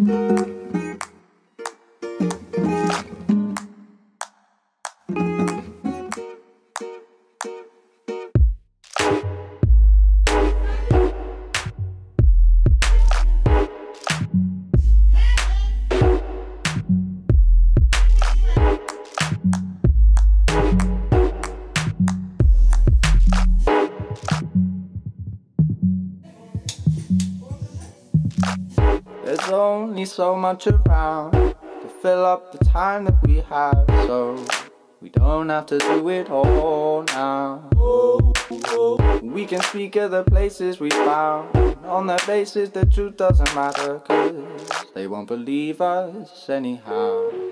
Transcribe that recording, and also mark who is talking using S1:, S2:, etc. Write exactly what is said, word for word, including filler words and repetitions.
S1: There's only so much around to fill up the time that we have, so we don't have to do it all now. We can speak of the places we found. On that basis the truth doesn't matter, 'cause they won't believe us anyhow.